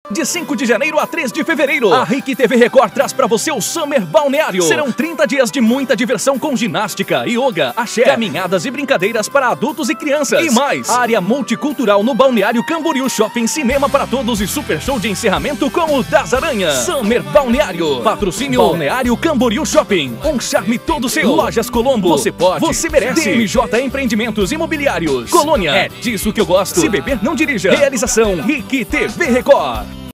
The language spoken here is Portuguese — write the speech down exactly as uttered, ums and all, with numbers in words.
De cinco de janeiro a três de fevereiro, a Rick T V Record traz pra você o Summer Balneário. Serão trinta dias de muita diversão com ginástica, yoga, axé, caminhadas e brincadeiras para adultos e crianças. E mais, área multicultural no Balneário Camboriú Shopping, cinema para todos e super show de encerramento com o Das Aranhas. Summer Balneário. Patrocínio Balneário Camboriú Shopping. Um charme todo seu. Lojas Colombo. Você pode. Você merece. D M J Empreendimentos Imobiliários. Colônia. É disso que eu gosto. Se beber, não dirija. Realização Rick T V Record.